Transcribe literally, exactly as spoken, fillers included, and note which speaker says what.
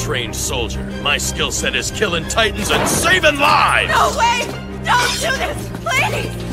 Speaker 1: trained soldier. My skill set is killing titans and saving lives!
Speaker 2: No way! Don't do this! Please!